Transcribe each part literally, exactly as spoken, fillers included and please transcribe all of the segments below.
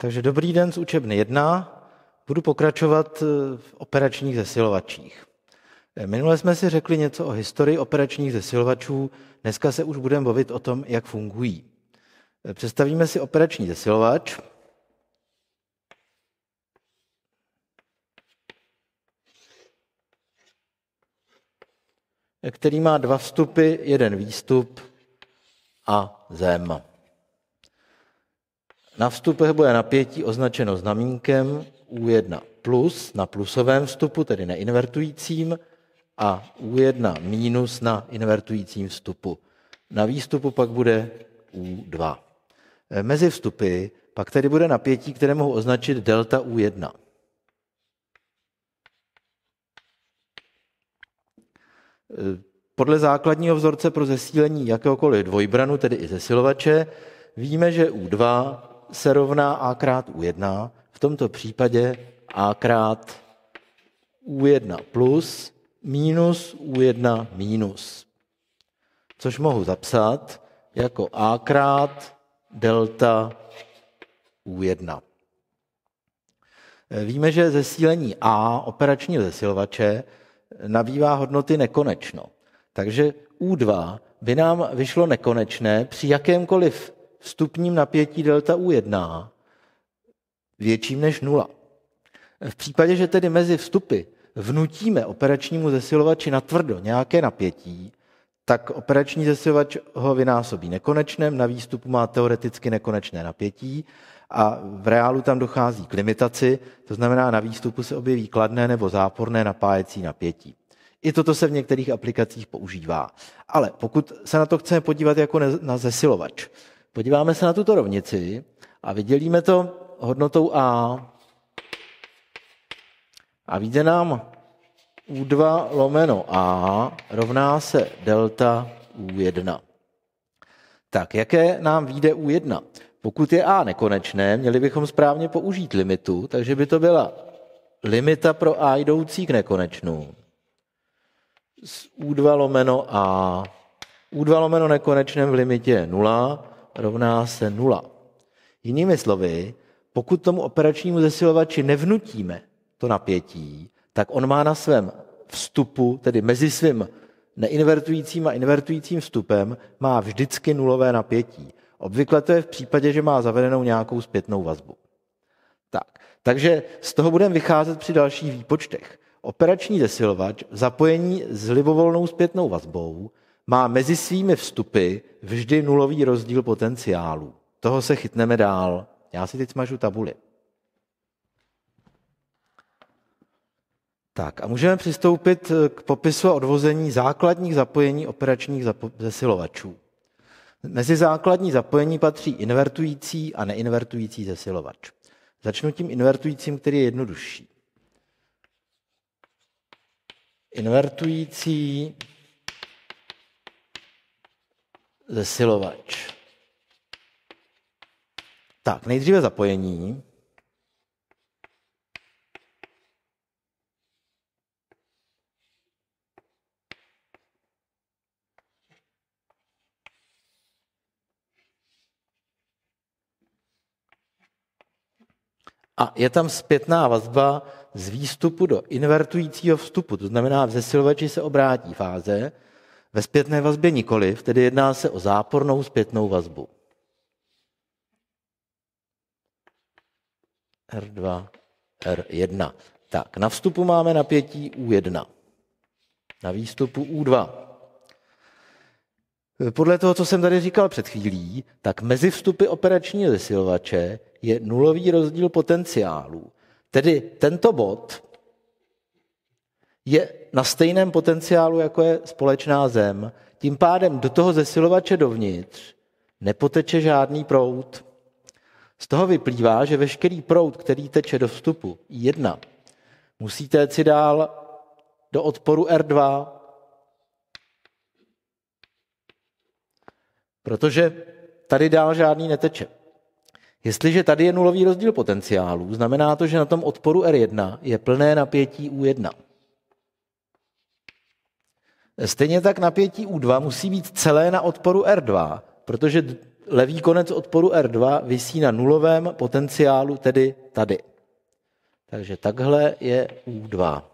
Takže dobrý den z učebny jedna. Budu pokračovat v operačních zesilovačích. Minule jsme si řekli něco o historii operačních zesilovačů, dneska se už budeme bavit o tom, jak fungují. Představíme si operační zesilovač. Který má dva vstupy, jeden výstup a zem. Na vstupech bude napětí označeno znamínkem U jedna plus na plusovém vstupu, tedy neinvertujícím, a U jedna minus na invertujícím vstupu. Na výstupu pak bude U dva. Mezi vstupy pak tedy bude napětí, které mohu označit delta U jedna. Podle základního vzorce pro zesílení jakéhokoliv dvojbranu, tedy i zesilovače, víme, že U dva se rovná A krát U jedna, v tomto případě A krát U jedna plus minus U jedna minus, což mohu zapsat jako A krát delta U jedna. Víme, že zesílení A operačního zesilovače nabývá hodnoty nekonečno. Takže U dva by nám vyšlo nekonečné při jakémkoliv vstupním napětí delta U jedna větším než nula. V případě, že tedy mezi vstupy vnutíme operačnímu zesilovači natvrdo nějaké napětí, tak operační zesilovač ho vynásobí nekonečném, na výstupu má teoreticky nekonečné napětí a v reálu tam dochází k limitaci, to znamená, na výstupu se objeví kladné nebo záporné napájecí napětí. I toto se v některých aplikacích používá. Ale pokud se na to chceme podívat jako na zesilovač, podíváme se na tuto rovnici a vydělíme to hodnotou A a vyjde nám U dva lomeno A rovná se delta U jedna. Tak, jaké nám vyjde U jedna? Pokud je A nekonečné, měli bychom správně použít limitu, takže by to byla limita pro A jdoucí k nekonečnu. Z U dva lomeno A. U dva lomeno nekonečném v limitě je nula, rovná se nula. Jinými slovy, pokud tomu operačnímu zesilovači nevnutíme to napětí, tak on má na svém vstupu, tedy mezi svým neinvertujícím a invertujícím vstupem, má vždycky nulové napětí. Obvykle to je v případě, že má zavedenou nějakou zpětnou vazbu. Tak, takže z toho budeme vycházet při dalších výpočtech. Operační zesilovač v zapojení s libovolnou zpětnou vazbou má mezi svými vstupy vždy nulový rozdíl potenciálu. Toho se chytneme dál. Já si teď smažu tabuli. Tak a můžeme přistoupit k popisu a odvození základních zapojení operačních zapo- zesilovačů. Mezi základní zapojení patří invertující a neinvertující zesilovač. Začnu tím invertujícím, který je jednodušší. Invertující zesilovač. Tak, nejdříve zapojení. A je tam zpětná vazba z výstupu do invertujícího vstupu, to znamená, v zesilovači se obrátí fáze, ve zpětné vazbě nikoliv, tedy jedná se o zápornou zpětnou vazbu. R dva, R jedna. Tak, na vstupu máme napětí U jedna, na výstupu U dva. Podle toho, co jsem tady říkal před chvílí, tak mezi vstupy operačního zesilovače je nulový rozdíl potenciálů. Tedy tento bod je na stejném potenciálu, jako je společná zem. Tím pádem do toho zesilovače dovnitř nepoteče žádný proud. Z toho vyplývá, že veškerý proud, který teče do vstupu I jedna, musí téct si dál do odporu R dva, protože tady dál žádný neteče. Jestliže tady je nulový rozdíl potenciálů, znamená to, že na tom odporu R jedna je plné napětí U jedna. Stejně tak napětí U dva musí být celé na odporu R dva, protože levý konec odporu R dva visí na nulovém potenciálu, tedy tady. Takže takhle je U dva.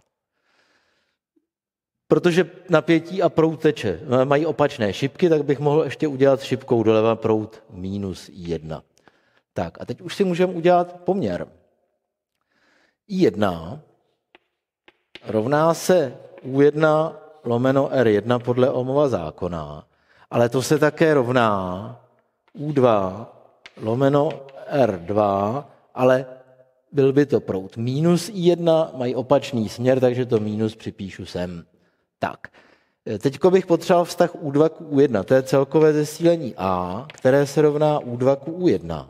Protože napětí a proud teče mají opačné šipky, tak bych mohl ještě udělat šipkou doleva proud minus I jedna. Tak a teď už si můžeme udělat poměr. I jedna rovná se U jedna lomeno R jedna podle Ohmova zákona, ale to se také rovná U dva lomeno R dva, ale byl by to proud minus I jedna, mají opačný směr, takže to minus připíšu sem. Tak, teďko bych potřeboval vztah U dva k U jedna, to je celkové zesílení A, které se rovná U dva k U jedna.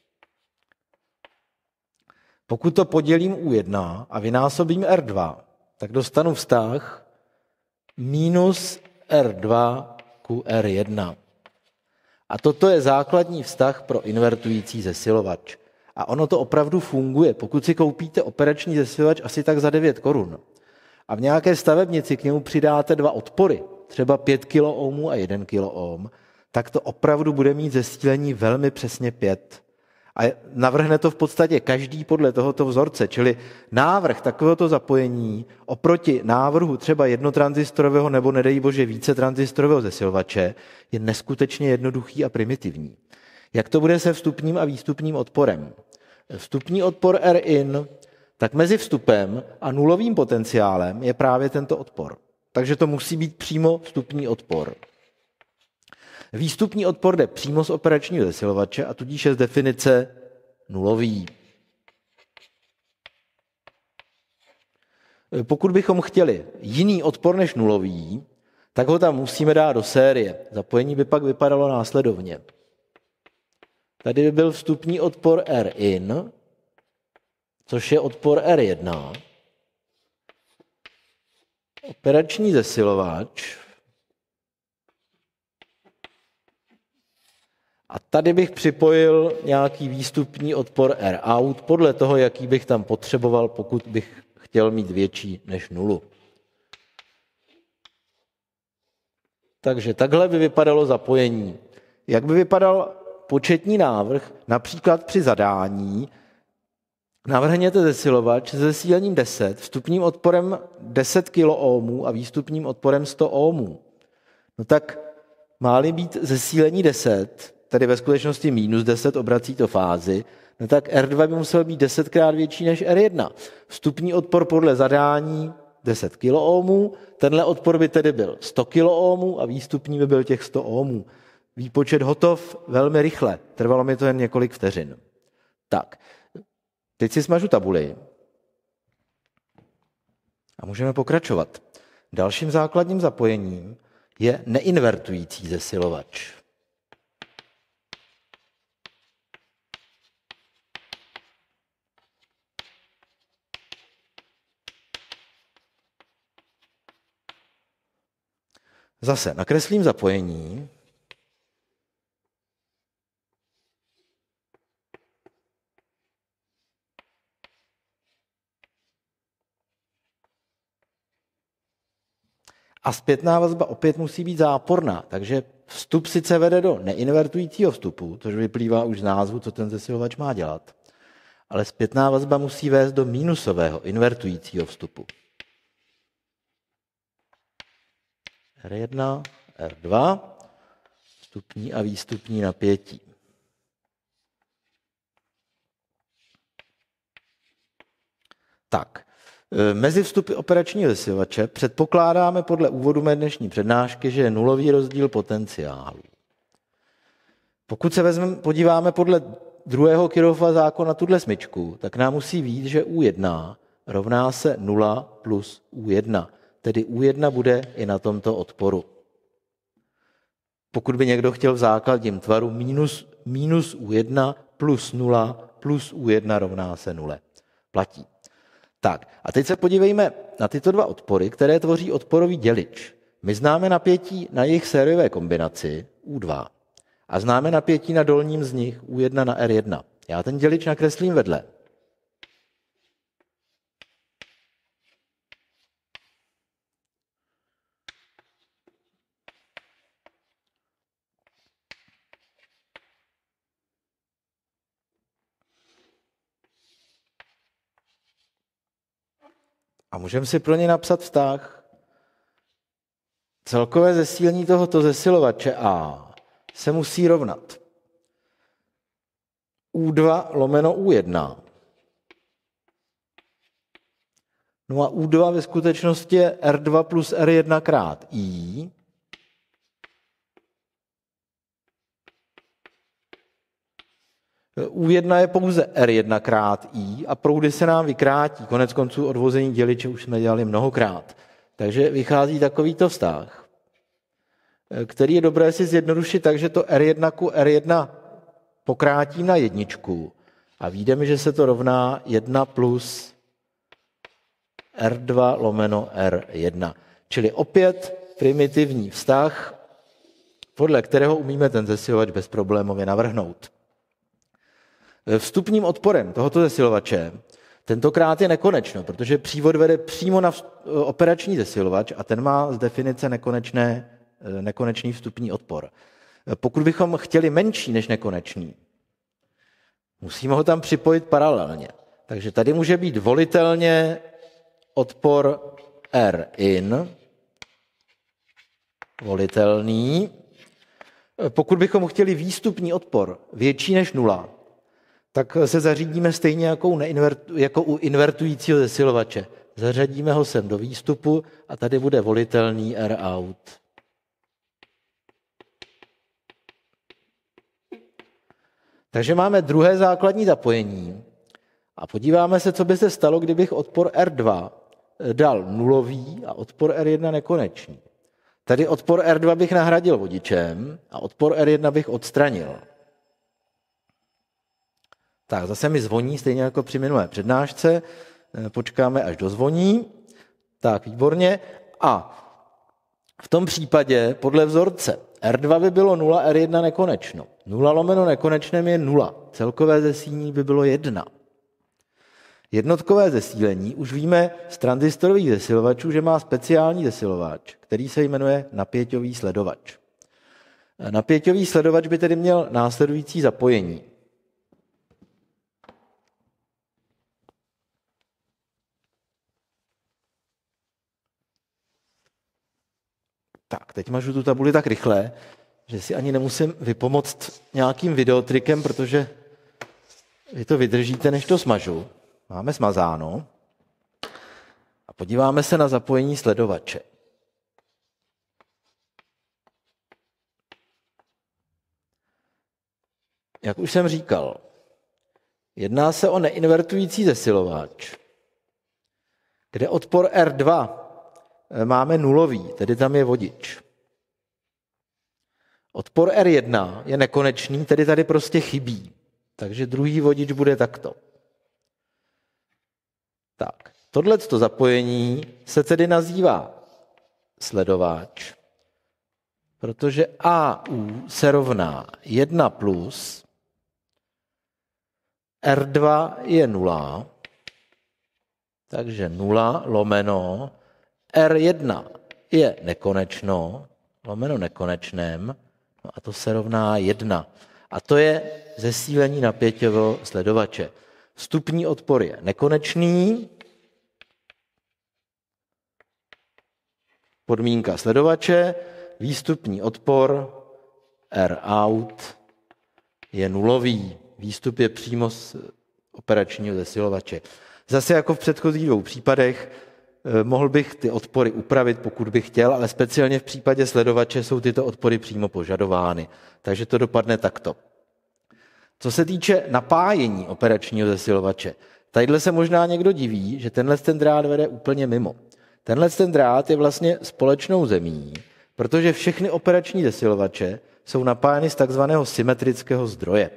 Pokud to podělím U jedna a vynásobím R dva, tak dostanu vztah minus R dva ku R jedna. A toto je základní vztah pro invertující zesilovač. A ono to opravdu funguje. Pokud si koupíte operační zesilovač asi tak za devět korun a v nějaké stavebnici k němu přidáte dva odpory, třeba pět kiloohmů a jeden kiloohm, tak to opravdu bude mít zesílení velmi přesně pět. A navrhne to v podstatě každý podle tohoto vzorce, čili návrh takovéhoto zapojení oproti návrhu třeba jednotranzistorového nebo nedej bože více tranzistorového zesilovače je neskutečně jednoduchý a primitivní. Jak to bude se vstupním a výstupním odporem? Vstupní odpor R in, tak mezi vstupem a nulovým potenciálem je právě tento odpor. Takže to musí být přímo vstupní odpor. Výstupní odpor jde přímo z operačního zesilovače a tudíž je z definice nulový. Pokud bychom chtěli jiný odpor než nulový, tak ho tam musíme dát do série. Zapojení by pak vypadalo následovně. Tady by byl vstupní odpor R in, což je odpor R jedna. Operační zesilovač. A tady bych připojil nějaký výstupní odpor R out podle toho, jaký bych tam potřeboval, pokud bych chtěl mít větší než nulu. Takže takhle by vypadalo zapojení. Jak by vypadal početní návrh, například při zadání, navrhněte zesilovač se zesílením deset, vstupním odporem deset kiloohmů a výstupním odporem sto ohmů. No tak má-li být zesílení deset, tedy ve skutečnosti minus deset, obrací to fázi, no tak R dva by musel být desetkrát větší než R jedna. Vstupní odpor podle zadání deset kiloohmů, tenhle odpor by tedy byl sto kiloohmů a výstupní by byl těch sto ohmů. Výpočet hotov velmi rychle, trvalo mi to jen několik vteřin. Tak, teď si smažu tabuli a můžeme pokračovat. Dalším základním zapojením je neinvertující zesilovač. Zase nakreslím zapojení. A zpětná vazba opět musí být záporná, takže vstup sice vede do neinvertujícího vstupu, což vyplývá už z názvu, co ten zesilovač má dělat, ale zpětná vazba musí vést do minusového, invertujícího vstupu. R jedna, R dva, vstupní a výstupní napětí. Tak, mezi vstupy operačního zesilovače předpokládáme podle úvodu mé dnešní přednášky, že je nulový rozdíl potenciálů. Pokud se vezmeme, podíváme podle druhého Kirchhoffova zákona tuhle smyčku, tak nám musí vyjít, že U jedna rovná se nula plus U jedna. Tedy U jedna bude i na tomto odporu. Pokud by někdo chtěl v základním tvaru minus, minus U jedna plus nula plus U jedna rovná se nule. Platí. Tak, a teď se podívejme na tyto dva odpory, které tvoří odporový dělič. My známe napětí na jejich sériové kombinaci U dva a známe napětí na dolním z nich U jedna na R jedna. Já ten dělič nakreslím vedle. A můžeme si pro ně napsat vztah. Celkové zesílení tohoto zesilovače A se musí rovnat U dva lomeno U jedna. No a U dva ve skutečnosti je R dva plus R jedna krát I. U jedna je pouze R jedna krát I a proudy se nám vykrátí. Konec konců odvození děliče už jsme dělali mnohokrát. Takže vychází takovýto vztah, který je dobré si zjednodušit tak, že to R jedna ku R jedna pokrátím na jedničku a vyjde mi, že se to rovná jedna plus R dva lomeno R jedna. Čili opět primitivní vztah, podle kterého umíme ten zesilovač bezproblémově navrhnout. Vstupním odporem tohoto zesilovače tentokrát je nekonečno, protože přívod vede přímo na operační zesilovač a ten má z definice nekonečné, nekonečný vstupní odpor. Pokud bychom chtěli menší než nekonečný, musíme ho tam připojit paralelně. Takže tady může být volitelně odpor R in, volitelný. Pokud bychom chtěli výstupní odpor větší než nula, tak se zařídíme stejně jako u, jako u invertujícího zesilovače. Zařadíme ho sem do výstupu a tady bude volitelný R out. Takže máme druhé základní zapojení a podíváme se, co by se stalo, kdybych odpor R dva dal nulový a odpor R jedna nekonečný. Tady odpor R dva bych nahradil vodičem a odpor R jedna bych odstranil. Tak, zase mi zvoní, stejně jako při minulé přednášce. Počkáme, až dozvoní. Tak, výborně. A v tom případě, podle vzorce, R dva by bylo nula, R jedna nekonečno. nula lomeno nekonečném je nula. Celkové zesílení by bylo jedna. Jednotkové zesílení už víme z tranzistorových zesilovačů, že má speciální zesilovač, který se jmenuje napěťový sledovač. Napěťový sledovač by tedy měl následující zapojení. Tak, teď mažu tu tabuli tak rychle, že si ani nemusím vypomoct nějakým videotrikem, protože vy to vydržíte, než to smažu. Máme smazáno. A podíváme se na zapojení sledovače. Jak už jsem říkal, jedná se o neinvertující zesilovač, kde odpor R dva máme nulový, tedy tam je vodič. Odpor R jedna je nekonečný, tedy tady prostě chybí. Takže druhý vodič bude takto. Tak, tohleto zapojení se tedy nazývá sledovač, protože A U se rovná jedna plus R dva je nula, takže nula lomeno R jedna je nekonečno, lomeno nekonečném, no a to se rovná jedna. A to je zesílení napěťového sledovače. Vstupní odpor je nekonečný, podmínka sledovače, výstupní odpor R out je nulový. Výstup je přímo z operačního zesilovače. Zase jako v předchozích dvou případech mohl bych ty odpory upravit, pokud bych chtěl, ale speciálně v případě sledovače jsou tyto odpory přímo požadovány. Takže to dopadne takto. Co se týče napájení operačního zesilovače, tadyhle se možná někdo diví, že tenhle ten drát vede úplně mimo. Tenhle ten drát je vlastně společnou zemí, protože všechny operační zesilovače jsou napájeny z takzvaného symetrického zdroje.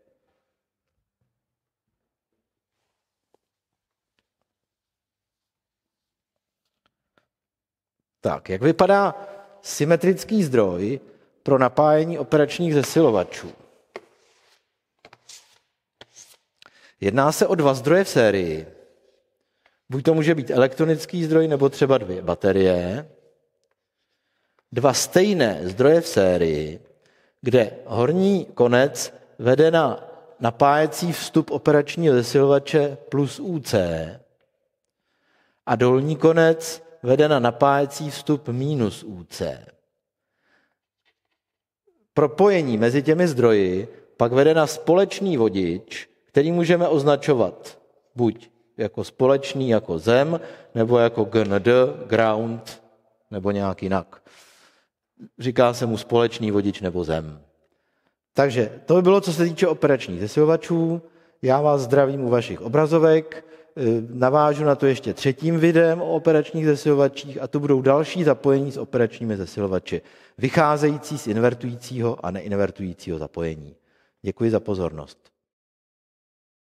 Tak, jak vypadá symetrický zdroj pro napájení operačních zesilovačů? Jedná se o dva zdroje v sérii. Buď to může být elektronický zdroj, nebo třeba dvě baterie. Dva stejné zdroje v sérii, kde horní konec vede na napájecí vstup operačního zesilovače plus U C a dolní konec vede na napájecí vstup minus U C. Propojení mezi těmi zdroji pak vede na společný vodič, který můžeme označovat buď jako společný jako zem, nebo jako G N D, ground, nebo nějak jinak. Říká se mu společný vodič nebo zem. Takže to by bylo, co se týče operačních zesilovačů. Já vás zdravím u vašich obrazovek. Navážu na to ještě třetím videem o operačních zesilovačích a to budou další zapojení s operačními zesilovači, vycházející z invertujícího a neinvertujícího zapojení. Děkuji za pozornost.